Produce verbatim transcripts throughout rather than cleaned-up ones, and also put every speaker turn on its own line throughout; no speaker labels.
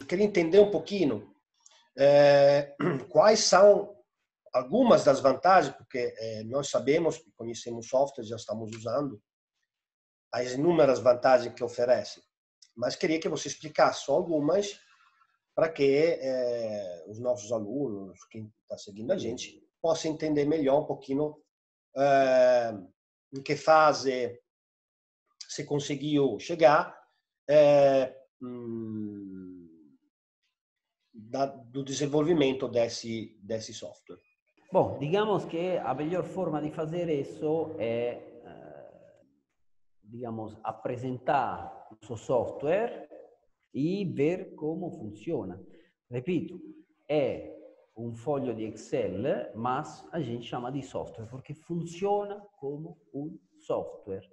queria entender um pouquinho é, quais são algumas das vantagens, porque é, nós sabemos, conhecemos software, já estamos usando, as inúmeras vantagens que oferece, mas queria que você explicasse só algumas para que é, os nossos alunos, quem está seguindo a gente, possa entender melhor um pouquinho é, em que fase se conseguiu chegar é, hum, da, do desenvolvimento desse, desse software.
Bom, digamos que a melhor forma de fazer isso é, eh, digamos, apresentar o seu software e ver como funciona. Repito, é um foglio di Excel, mas a gente chama di software perché funziona come un software.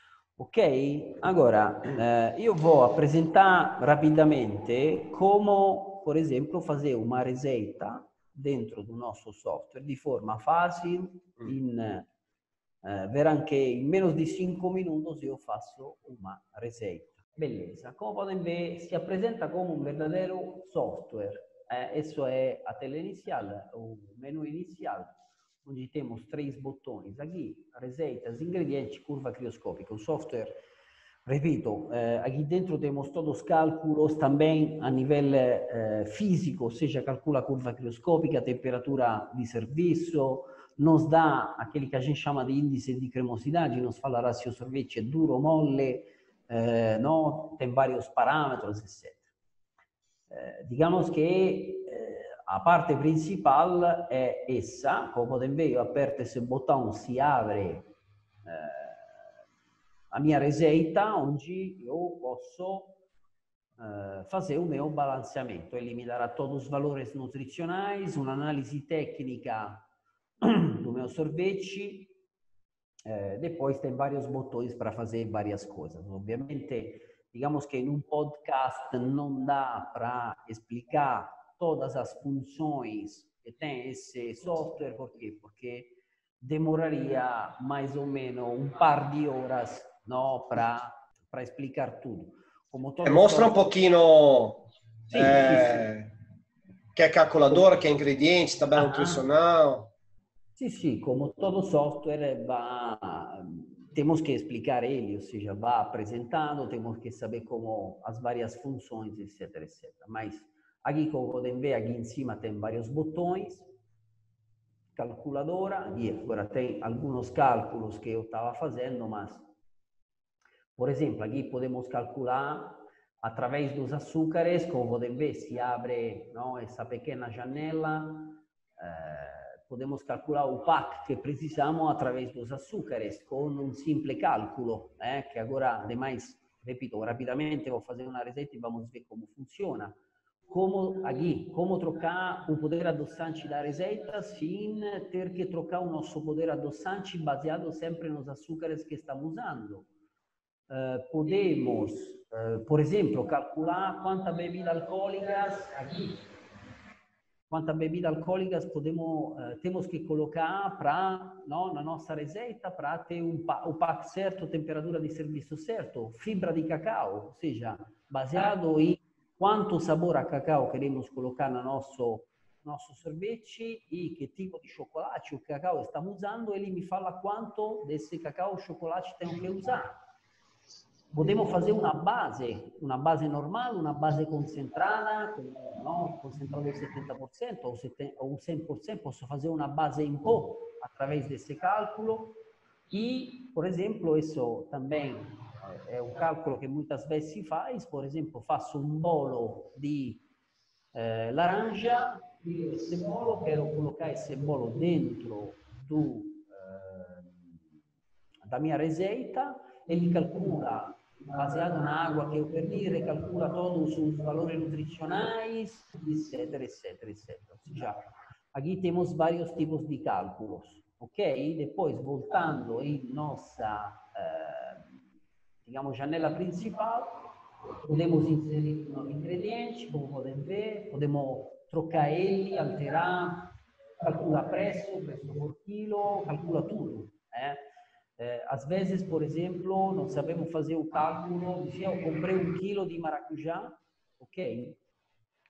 Ok? Agora, eh, io vou apresentar rapidamente come, per esempio, fazer uma receita dentro do nosso software di forma fácil, in, eh, verrà che in meno di cinque minuti io faccio una receita. Beleza. Como podem ver, se apresenta como um verdadeiro software. Eh, isso é a tela inicial, o menu inicial, onde temos três botões. Aqui, receitas, ingredientes, curva crioscópica. O software, repito, eh, aqui dentro temos todos os cálculos também a nível eh, físico, ou seja, calcula a curva crioscópica, a temperatura de serviço, nos dá aquele que a gente chama de índice de cremosidade, nos fala se o sorvete é duro ou mole, eh, no? Tem vários parâmetros, etcétera. Eh, digamos que eh, a parte principal é essa. Como podem ver, eu aperto esse botão, se abre eh, a minha receita, onde eu posso eh, fazer o meu balanceamento. Ele me dará todos os valores nutricionais, un'analisi tecnica do meu sorvete. Eh, depois tem vários botões para fazer várias coisas. Obviamente, digamos que em um podcast não dá para explicar todas as funções que tem esse software. Por quê? Porque demoraria mais ou menos um par de horas, no, para para explicar tudo. Como todo
E mostra
software...
um pouquinho
Sim,
é,
sim, sim.
que é calculadora, que é ingredientes, tabela nutricional.
Sim, sim, como todo software, va, temos que explicar ele, ou seja, vai apresentando, temos que saber como as várias funções, etc, etcétera. Mas aqui, como podem ver, aqui em cima tem vários botões, calculadora, e agora tem alguns cálculos que eu estava fazendo, mas, por exemplo, aqui podemos calcular através dos açúcares, como podem ver, se abre, não, essa pequena janela, eh, podemos calcular o P A C que precisamos através dos açúcares com um simples cálculo, eh, que agora, ademais, repito, rapidamente vou fazer uma receita e vamos ver como funciona. Como aqui, como trocar o poder adoçante da receita sem ter que trocar o nosso poder adoçante baseado sempre nos açúcares que estamos usando. Uh, podemos, uh, por exemplo, calcular quantas bebidas alcoólicas aqui. Quantas bebidas alcoólicas podemos, uh, temos que colocar para, não, na nossa receita para ter um, o P A C certo, temperatura de serviço certo, fibra de cacau, ou seja, baseado em quanto sabor a cacau queremos colocar no nosso, nosso sorvete e que tipo de chocolate o cacau estamos usando, ele me fala quanto desse cacau ou chocolate tenho que usar. Podemos fazer uma base, uma base normal, uma base concentrada, não, concentrada ao setenta por cento ou cem por cento, posso fazer uma base em pó através desse cálculo. E, por exemplo, isso também é um cálculo que muitas vezes se faz. Por exemplo, faço um bolo de eh, laranja, e esse bolo, quero colocar esse bolo dentro do, eh, da minha receita, ele calcula, baseado na água que eu perdi, recalcula todos os valores nutricionais, etc, etc, etcétera. Ou seja, aqui temos vários tipos de cálculos, ok? Depois, voltando em nossa, eh, digamos, janela principal, podemos inserir um novo ingrediente, como podem ver, podemos trocar ele, alterar, calcula preço, preço por quilo, calcula tudo, né? Eh, às vezes, por exemplo, não sabemos fazer o cálculo, dizia, eu comprei um quilo de maracujá, ok?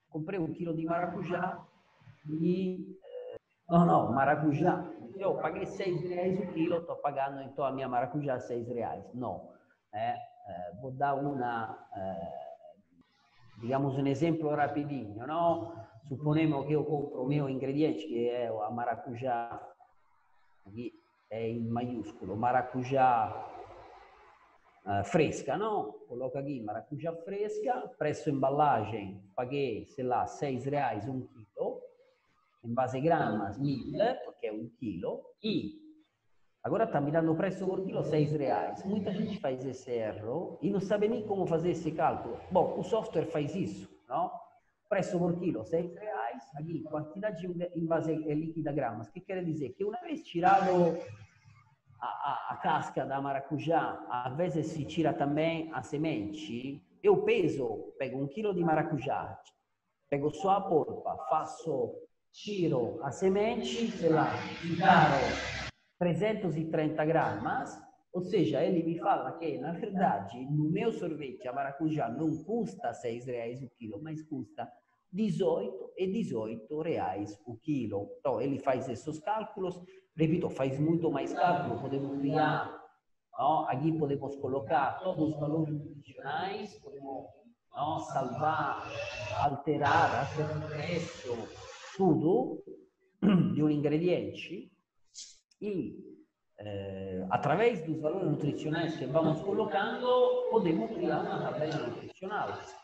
comprei un chilo di maracujá e... No, no, maracujá. Eu paguei seis reais o quilo, estou pagando então a minha maracujá seis reais. Não. É, é, vou dar uma, é, digamos, um exemplo rapidinho, não? Suponemos que eu compro o meu ingrediente, que é a maracujá, aqui é em maiúsculo, maracujá uh, fresca, não? Coloco aqui maracujá fresca, preço embalagem, paguei, sei lá, seis reais um quilo. Em base gramas, mil, porque é um quilo, e agora está me dando preço por quilo seis reais. Muita gente faz esse erro e não sabe nem como fazer esse cálculo. Bom, o software faz isso, não? Preço por quilo seis reais, aqui, quantidade em base líquida gramas. O que quer dizer? Que uma vez tirado a, a, a casca da maracujá, às vezes se tira também a semente, eu peso, pego um quilo de maracujá, pego só a polpa, faço... tiro a semente, sei lá, caro trezentos e trinta gramas, ou seja, ele me fala que, na verdade, no meu sorvete a maracujá não custa seis reais o quilo, mas custa dezoito e dezoito reais o quilo. Então, ele faz esses cálculos, repito, faz muito mais cálculo, podemos criar, não? Aqui podemos colocar todos os valores nutricionais, podemos não, salvar, alterar, alterar o preço, tudo de um ingrediente e eh, através dos valores nutricionais que vamos colocando podemos criar uma tabela nutricional.